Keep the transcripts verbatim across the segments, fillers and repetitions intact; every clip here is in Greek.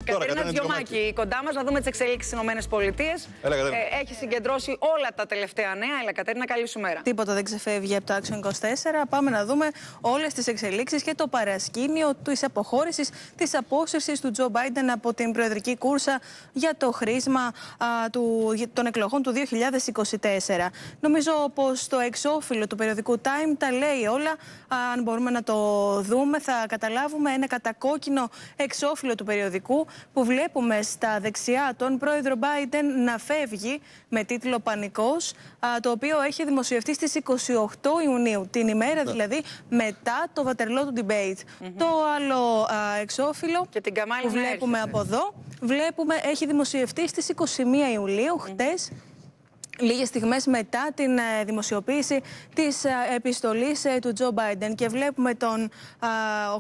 Κατερίνα Διωμάκη, κοντά μας, να δούμε τις εξελίξεις στις ΗΠΑ. Ε, έχει συγκεντρώσει όλα τα τελευταία νέα. Έλα, Κατερίνα, καλή σου μέρα. Τίποτα δεν ξεφεύγει από το Action είκοσι τέσσερα. Πάμε να δούμε όλες τις εξελίξεις και το παρασκήνιο της αποχώρησης, της απόσυρσης του Τζο Μπάιντεν από την προεδρική κούρσα για το χρήσμα α, του, των εκλογών του δύο χιλιάδες είκοσι τέσσερα. Νομίζω πως το εξώφυλλο του περιοδικού Time τα λέει όλα. Αν μπορούμε να το δούμε, θα καταλάβουμε ένα κατακόκκινο εξώφυλλο του περιοδικού που βλέπουμε στα δεξιά τον πρόεδρο Μπάιντεν να φεύγει με τίτλο «Πανικός», το οποίο έχει δημοσιευτεί στις είκοσι οκτώ Ιουνίου, την ημέρα ναι. δηλαδή μετά το βατερλό του debate. Mm-hmm. Το άλλο α, εξώφυλλο και την που βλέπουμε από εδώ, βλέπουμε έχει δημοσιευτεί στις είκοσι μία Ιουλίου, mm-hmm. χτες. Λίγες στιγμές μετά την ε, δημοσιοποίηση της ε, επιστολής ε, του Τζο Μπάιντεν και βλέπουμε τον ε,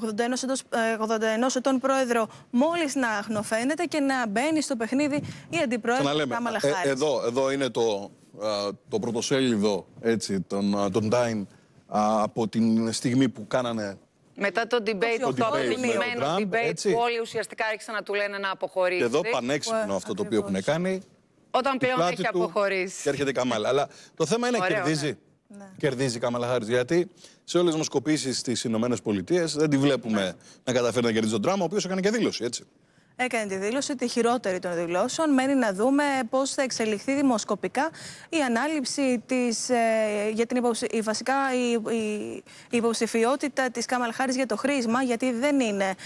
ογδόντα ενός ετών πρόεδρο μόλις να αχνοφαίνεται και να μπαίνει στο παιχνίδι η αντιπρόεδρο Κάμαλα Χάρις. Ε, εδώ, εδώ είναι το, ε, το πρωτοσέλιδο έτσι, τον, τον Time ε, από την στιγμή που κάνανε μετά το debate, το, το αποτυχημένο debate έτσι. Που όλοι ουσιαστικά άρχισαν να του λένε να αποχωρήσει. Και εδώ πανέξυπνο αυτό το οποίο έχουν κάνει. Όταν πλέον έχει αποχωρήσει. Και έρχεται η Καμάλα. Αλλά το θέμα είναι να κερδίζει. Ναι. Κερδίζει η Καμάλα Χάρις. Γιατί σε όλες τις δημοσκοπήσεις στις Ηνωμένες Πολιτείες δεν τη βλέπουμε ναι. να καταφέρει να κερδίσει τον Τραμπ, ο οποίος έκανε και δήλωση, έτσι. Έκανε τη δήλωση, τη χειρότερη των δηλώσεων. Μένει να δούμε πώς θα εξελιχθεί δημοσκοπικά η ανάληψη της, ε, για την υποψη... η, βασικά η, η, η υποψηφιότητα της Κάμαλα Χάρις για το χρήσμα, γιατί δεν είναι ε,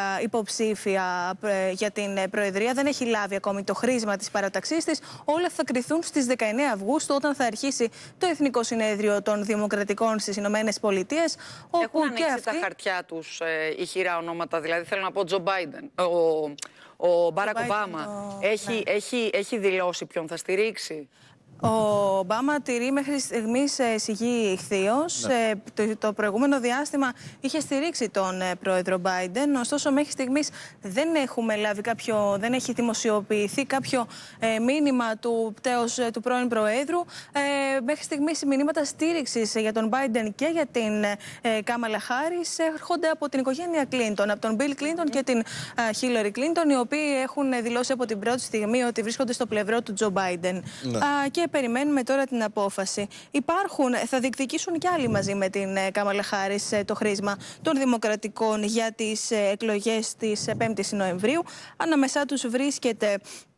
υποψήφια ε, για την Προεδρία, δεν έχει λάβει ακόμη το χρήσμα της παραταξής της. Όλα θα κριθούν στις δεκαεννέα Αυγούστου, όταν θα αρχίσει το Εθνικό Συνέδριο των Δημοκρατικών στις Ηνωμένες Πολιτείες. Έχουν ανοίξει αυτοί... τα χαρτιά τους ε, ηχηρά ονόματα, δηλαδή θέλω να πω Τζο Μπάιντεν. Ο... Ο Μπάρακ Ομπάμα το... έχει, ναι. έχει, έχει δηλώσει ποιον θα στηρίξει. Ο Ομπάμα τηρεί μέχρι στιγμής σιγή ηχθείως. Ναι. Το, το προηγούμενο διάστημα είχε στηρίξει τον πρόεδρο Μπάιντεν. Ωστόσο, μέχρι στιγμής δεν έχουμε λάβει κάποιο, δεν έχει δημοσιοποιηθεί κάποιο ε, μήνυμα του πτέως του πρώην προέδρου. Ε, μέχρι στιγμής οι μηνύματα στήριξης για τον Μπάιντεν και για την ε, Κάμαλα Χάρις έρχονται από την οικογένεια Κλίντον, από τον Μπιλ Κλίντον mm-hmm. και την Χίλαρη Κλίντον, οι οποίοι έχουν δηλώσει από την πρώτη στιγμή ότι βρίσκονται στο πλευρό του Τζο Μπάιντεν. Ναι. Α, και περιμένουμε τώρα την απόφαση. Υπάρχουν, θα διεκδικήσουν κι άλλοι μαζί με την Κάμαλα Χάρις το χρήσμα των Δημοκρατικών για τις εκλογές της πέμπτης Νοεμβρίου. Ανάμεσά τους βρίσκεται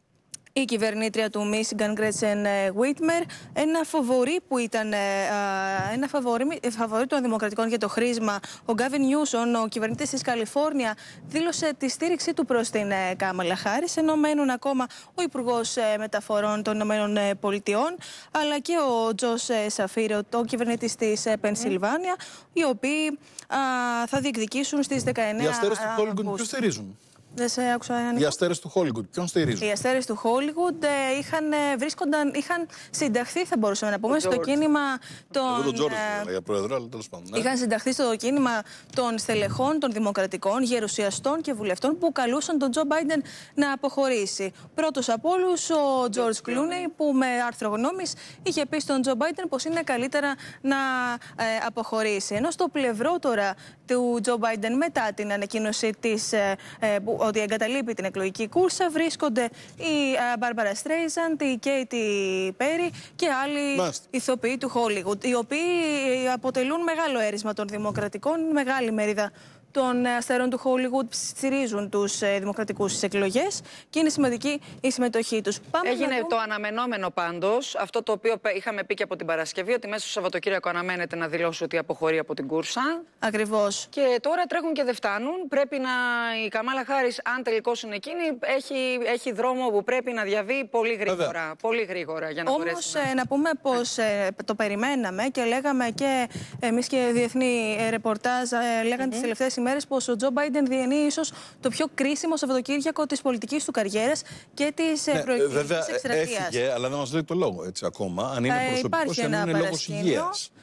η κυβερνήτρια του Μίσιγκαν, Γκρέτσεν Βίτμερ, ένα φαβορί που ήταν ένα φαβορί, φαβορί των Δημοκρατικών για το χρήσμα. Ο Γκάβιν Νιούσον, ο κυβερνήτης της Καλιφόρνια, δήλωσε τη στήριξή του προς την Κάμαλα Χάρις, ενώ μένουν ακόμα ο Υπουργός Μεταφορών των Ηνωμένων Πολιτειών, αλλά και ο Τζος Σαφίρο, ο κυβερνήτης της Πενσιλβάνια, mm. οι οποίοι α, θα διεκδικήσουν στις δεκαεννέα Αυγούστου. Οι αστέρες του Χόλιγουντ ποιος στηρίζουν? Δεν σε άκουσα έναν. Οι αστέρες του Χόλιγουντ, ποιον στηρίζουν? Οι αστέρες του Χόλιγουντ ε, είχαν, ε, βρίσκονταν, είχαν συνταχθεί, θα μπορούσαμε να πούμε, στο κίνημα των. Εγώ τον Τζόρτζ δεν για πρόεδρο, αλλά τέλος πάντων. Ναι. Είχαν συνταχθεί στο κίνημα των στελεχών, των δημοκρατικών, γερουσιαστών και βουλευτών που καλούσαν τον Τζο Μπάιντεν να αποχωρήσει. Πρώτος από όλους ο Τζορτζ Κλούνεϊ, που με άρθρο γνώμης είχε πει στον Τζο Μπάιντεν πως είναι καλύτερα να ε, αποχωρήσει. Ενώ στο πλευρό τώρα του Τζο Μπάιντεν, μετά την ανακοίνωση της. Ε, ε, ότι εγκαταλείπει την εκλογική κούρσα, βρίσκονται η Μπάρμπαρα Στρέιζαντ, η Κέιτι Πέρι και άλλοι Μάλιστα. ηθοποιοί του Χόλιγουντ, οι οποίοι αποτελούν μεγάλο έρισμα των Δημοκρατικών, μεγάλη μερίδα των αστέρων του Χόλιγουντ στηρίζουν τους ε, δημοκρατικούς στις εκλογές και είναι σημαντική η συμμετοχή τους. Πάμε Έγινε δούμε... το αναμενόμενο πάντως, αυτό το οποίο είχαμε πει και από την Παρασκευή, ότι μέσα στο Σαββατοκύριακο αναμένεται να δηλώσει ότι αποχωρεί από την κούρσα. Ακριβώς. Και τώρα τρέχουν και δεν φτάνουν. Πρέπει να η Καμάλα Χάρις, αν τελικώς είναι εκείνη, έχει, έχει δρόμο που πρέπει να διαβεί πολύ γρήγορα. Βέβαια. Πολύ γρήγορα για να Όμως, μπορέσει. Όμως, να... να πούμε πως ε, το περιμέναμε και λέγαμε και εμείς και διεθνή ε, ρεπορτάζ ε, λέγανε mm-hmm. τις τελευταίες ημέρες πως ο Τζο Μπάιντεν διενύει ίσως το πιο κρίσιμο Σαββατοκύριακο της πολιτικής του καριέρας και της ναι, προεκλογικής εκστρατείας. Έφυγε, αλλά δεν μας λέει το λόγο έτσι ακόμα. Αν είναι προσωπικός ή αν είναι λόγος υγείας.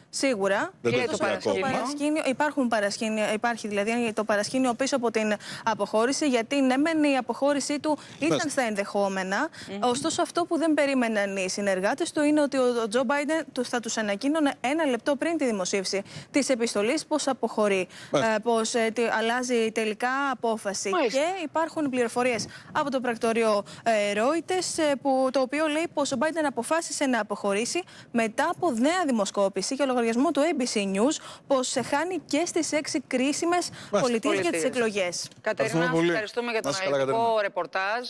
Σίγουρα. Δεν λέει το το παρασκήνιο. παρασκήνιο. Υπάρχουν παρασκήνια, υπάρχει δηλαδή το παρασκήνιο πίσω από την αποχώρηση, γιατί ναι, μεν η αποχώρησή του ήταν Μες. στα ενδεχόμενα. Mm-hmm. Ωστόσο, αυτό που δεν περίμεναν οι συνεργάτες του είναι ότι ο Τζο Μπάιντεν θα τους ανακοίνωνε ένα λεπτό πριν τη δημοσίευση της επιστολής πως αποχωρεί, ε, πως ε, τι, αλλάζει τελικά απόφαση. Μάλιστα. Και υπάρχουν πληροφορίες από το πρακτορείο ε, Reuters, ε, που, το οποίο λέει πως ο Μπάιντεν αποφάσισε να αποχωρήσει μετά από νέα δημοσκόπηση για λογαριασμό του έι μπι σι News, πως χάνει και στις έξι κρίσιμες πολιτείες για τις εκλογές. Κατερίνα, πολύ. ευχαριστούμε για το Να είστε καλά, αναλυτικό Κατερίνα. ρεπορτάζ.